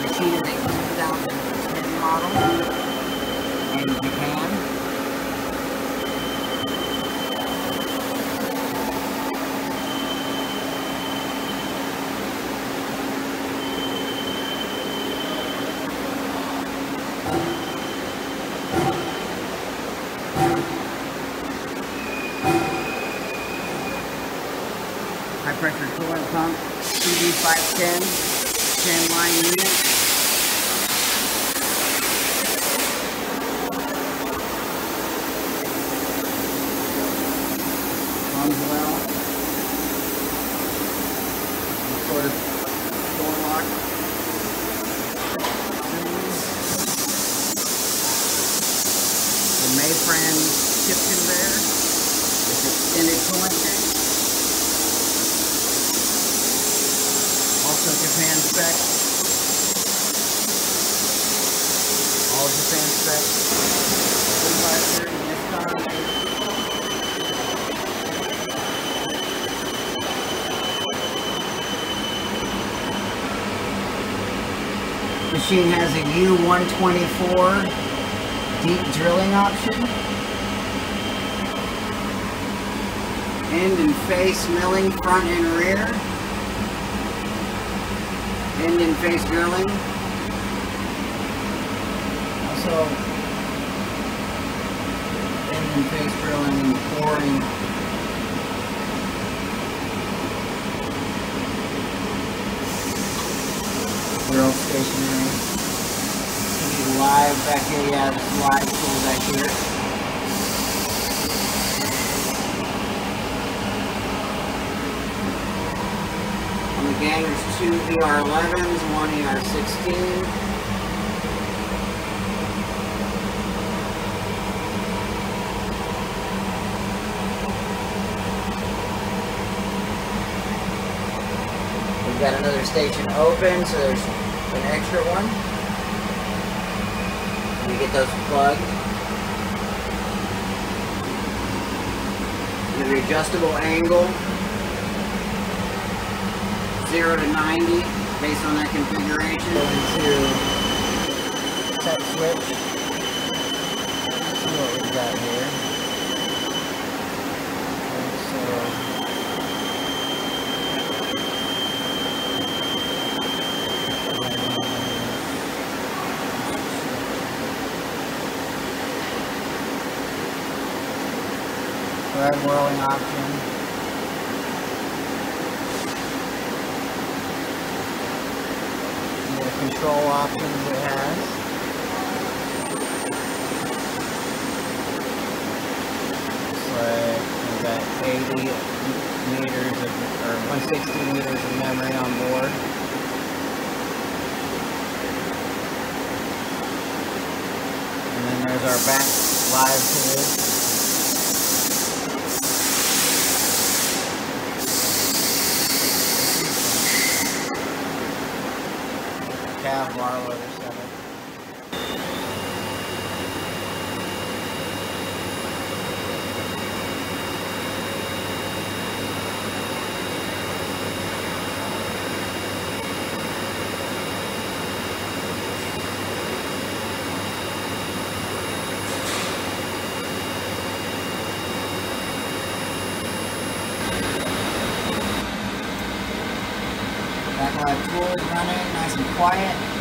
machine is a 2010 model in Japan. High pressure coolant pump, CD510, 10 line unit. Runs well. Sort of door lock. The Mayfran tip conveyor with extended coolant tank. Also Japan spec. All Japan spec. Coolblaster in this time. Machine has a U124 deep drilling option. End and face milling front and rear. End and face drilling. Also, end and face drilling and pouring. Drill stationary. Live back here, yeah, live tool back here. On the gang, there's 2 ER11s, 1 ER16. We've got another station open, so there's an extra one. We get those plugged. The adjustable angle, 0 to 90, based on that configuration. Go into set switch. Let's see what we've got here. Thread whirling option. And the control options it has. It's like we've got 80 meters of, or 160 meters of memory on board. And then there's our back live tool. Bar loader setup. Back live tool is running nice and quiet.